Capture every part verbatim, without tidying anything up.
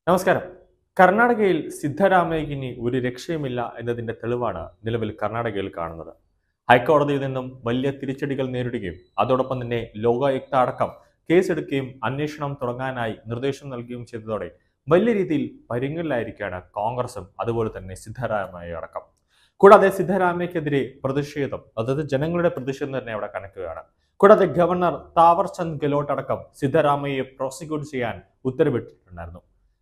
നമസ്കാരം. കർണാടകയിൽ സിദ്ധരാമയ്യയ്ക്ക് ഇനി ഒരു രക്ഷയുമില്ല എന്നതിന്റെ തെളിവാണ് നിലവിൽ കർണാടകയിൽ കാണുന്നത്. ഹൈക്കോടതിയിൽ നിന്നും വലിയ തിരിച്ചടികൾ നേരിടുകയും അതോടൊപ്പം തന്നെ ലോകായുക്ത അടക്കം കേസെടുക്കുകയും അന്വേഷണം തുടങ്ങാനായി നിർദ്ദേശം നൽകുകയും ചെയ്തതോടെ വലിയ രീതിയിൽ പരിങ്ങലിലായിരിക്കുകയാണ് കോൺഗ്രസും അതുപോലെ തന്നെ സിദ്ധരാമയ്യ അടക്കം. കൂടാതെ സിദ്ധരാമയ്യക്കെതിരെ പ്രതിഷേധം, അതായത് ജനങ്ങളുടെ പ്രതിഷേധം തന്നെ അവിടെ കണക്കുകയാണ്. കൂടാതെ ഗവർണർ താവർ ചന്ദ് ഗെഹ്ലോട്ട് അടക്കം സിദ്ധരാമയ്യയെ പ്രോസിക്യൂട്ട് ചെയ്യാൻ ഉത്തരവിട്ടിട്ടുണ്ടായിരുന്നു.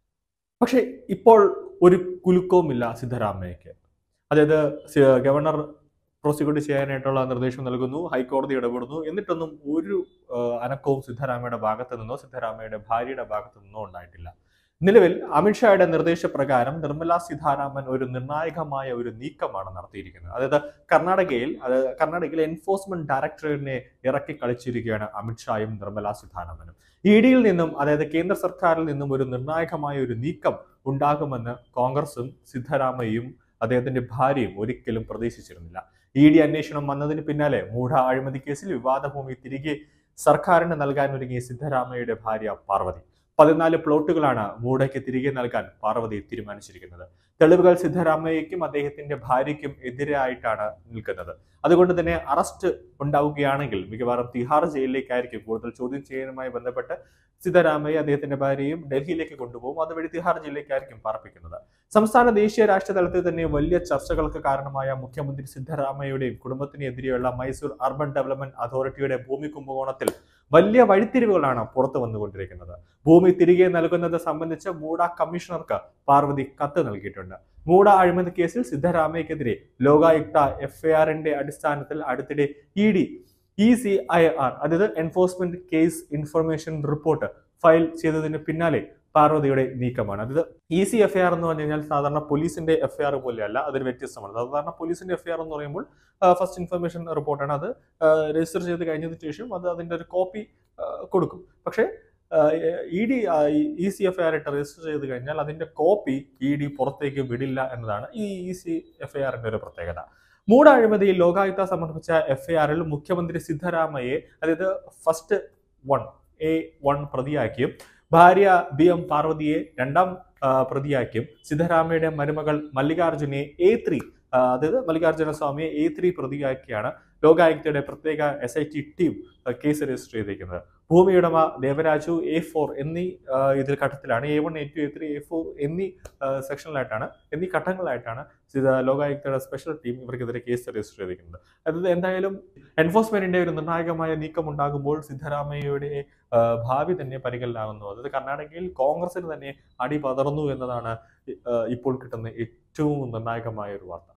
പക്ഷേ ഇപ്പോൾ ഒരു കുലുക്കവുമില്ല സിദ്ധരാമയ്യയ്ക്ക്. അതായത് സി- ഗവർണർ പ്രോസിക്യൂട്ട് ചെയ്യാനായിട്ടുള്ള നിർദ്ദേശം നൽകുന്നു, ഹൈക്കോടതി ഇടപെടുന്നു, എന്നിട്ടൊന്നും ഒരു ആ, അനക്കവും സിദ്ധരാമയ്യയുടെ ഭാഗത്ത് നിന്നോ സിദ്ധരാമയ്യയുടെ ഭാര്യയുടെ ഭാഗത്ത് നിന്നോ ഉണ്ടായിട്ടില്ല. നിലവിൽ അമിത്ഷായുടെ നിർദ്ദേശപ്രകാരം നിർമ്മല സീതാരാമൻ ഒരു നിർണായകമായ ഒരു നീക്കമാണ് നടത്തിയിരിക്കുന്നത്. അതായത് കർണാടകയിൽ അതായത് കർണാടകയിൽ എൻഫോഴ്സ്മെന്റ് ഡയറക്ടറേറ്റിനെ ഇറക്കി കളിച്ചിരിക്കുകയാണ് അമിത്ഷായും നിർമ്മല സീതാരാമനും. ഇ ഡിയിൽ നിന്നും, അതായത് കേന്ദ്ര സർക്കാരിൽ നിന്നും ഒരു നിർണായകമായ ഒരു നീക്കം ഉണ്ടാകുമെന്ന് കോൺഗ്രസും സിദ്ധരാമയ്യയും അദ്ദേഹത്തിന്റെ ഭാര്യയും ഒരിക്കലും പ്രതീക്ഷിച്ചിരുന്നില്ല. ഇ ഡി അന്വേഷണം വന്നതിന് പിന്നാലെ മൂഢ അഴിമതി കേസിൽ വിവാദ ഭൂമി തിരികെ സർക്കാരിന് നൽകാൻ ഒരുങ്ങിയ സിദ്ധരാമയ്യയുടെ ഭാര്യ പാർവതി. പതിനാല് പ്ലോട്ടുകളാണ് മൂഢയ്ക്ക് തിരികെ നൽകാൻ പാർവതി തീരുമാനിച്ചിരിക്കുന്നത്. തെളിവുകൾ സിദ്ധരാമയ്യയ്ക്കും അദ്ദേഹത്തിന്റെ ഭാര്യയ്ക്കും എതിരായിട്ടാണ് നിൽക്കുന്നത്. അതുകൊണ്ട് തന്നെ അറസ്റ്റ് ഉണ്ടാവുകയാണെങ്കിൽ മിക്കവാറും തിഹാർ ജയിലിലേക്കായിരിക്കും കൂടുതൽ ചോദ്യം ചെയ്യുന്നതുമായി ബന്ധപ്പെട്ട് സിദ്ധരാമയ്യ അദ്ദേഹത്തിന്റെ ഭാര്യയും ഡൽഹിയിലേക്ക് കൊണ്ടുപോകും. അതുവഴി തിഹാർ ജയിലിലേക്കായിരിക്കും പാർപ്പിക്കുന്നത്. സംസ്ഥാന ദേശീയ രാഷ്ട്രീയ തലത്തിൽ തന്നെ വലിയ ചർച്ചകൾക്ക് കാരണമായ മുഖ്യമന്ത്രി സിദ്ധരാമയ്യയുടെയും കുടുംബത്തിനെതിരെയുള്ള മൈസൂർ അർബൻ ഡെവലപ്മെന്റ് അതോറിറ്റിയുടെ ഭൂമി കുംഭകോണത്തിൽ വലിയ വഴിത്തിരിവുകളാണ് പുറത്തു വന്നുകൊണ്ടിരിക്കുന്നത്. ഭൂമി തിരികെ നൽകുന്നത് സംബന്ധിച്ച് മൂഡ കമ്മീഷണർക്ക് പാർവതി കത്ത് നൽകിയിട്ടുണ്ട്. മൂഡ അഴിമതി കേസിൽ സിദ്ധരാമയ്യക്കെതിരെ ലോകായുക്ത എഫ്ഐആറിന്റെ അടിസ്ഥാനത്തിൽ അടുത്തിടെ E D E C I R അതായത് enforcement case information report file ചെയ്തതിന് പിന്നാലെ പാർവതിയുടെ നീക്കമാണ്. അതായത് E C F I R എന്ന് പറഞ്ഞു കഴിഞ്ഞാൽ സാധാരണ പോലീസിന്റെ എഫ് ഐ ആർ പോലെയല്ല, അതൊരു വ്യത്യസ്തമാണ്. സാധാരണ പോലീസിന്റെ എഫ് ഐ ആർ എന്ന് പറയുമ്പോൾ ഫസ്റ്റ് ഇൻഫർമേഷൻ റിപ്പോർട്ടാണ്. അത് രജിസ്റ്റർ ചെയ്ത് കഴിഞ്ഞതിന് ശേഷം അത് അതിന്റെ ഒരു കോപ്പി കൊടുക്കും. പക്ഷേ E D E C F I R ഇട്ട് രജിസ്റ്റർ ചെയ്ത് കഴിഞ്ഞാൽ അതിന്റെ കോപ്പി ഇ ഡി പുറത്തേക്ക് വിടില്ല എന്നതാണ് ഈ ഇ സി എഫ് ഐ ആറിന്റെ ഒരു പ്രത്യേകത. മൂഢ അഴിമതിയിൽ ലോകായുക്ത സമർപ്പിച്ച എഫ് ഐ ആറിൽ മുഖ്യമന്ത്രി സിദ്ധരാമയ്യയെ, അതായത് ഫസ്റ്റ് വൺ എ വൺ പ്രതിയാക്കിയും ഭാര്യ ബി എം പാർവതിയെ രണ്ടാം പ്രതിയാക്കിയും സിദ്ധരാമയ്യയുടെ മരുമകൾ മല്ലികാർജുനെ എ ത്രീ അതായത് മല്ലികാർജുന സ്വാമിയെ എ ത്രീ പ്രതിയാക്കിയാണ് ലോകായുക്തയുടെ പ്രത്യേക S I T team case register ചെയ്തിരിക്കുന്നത്. ഭൂമിയുടമ ദേവരാജു എ ഫോർ എന്നീ ഇതിൽ ഘട്ടത്തിലാണ്, A one A two A three A four എന്നീ സെക്ഷനിലായിട്ടാണ് എന്നീ ഘട്ടങ്ങളായിട്ടാണ് ലോകായുക്തയുടെ സ്പെഷ്യൽ ടീം ഇവർക്കെതിരെ കേസ് രജിസ്റ്റർ ചെയ്തിരിക്കുന്നത്. അതായത് എന്തായാലും എൻഫോഴ്സ്മെന്റിന്റെ ഒരു നിർണായകമായ നീക്കം ഉണ്ടാകുമ്പോൾ സിദ്ധരാമയ്യയുടെ ഭാവി തന്നെ പരിഗണനാകുന്നു. അതായത് കർണാടകയിൽ കോൺഗ്രസിന് തന്നെ അടി പതർന്നു എന്നതാണ് ഇപ്പോൾ കിട്ടുന്ന ഏറ്റവും നിർണായകമായ ഒരു വാർത്ത.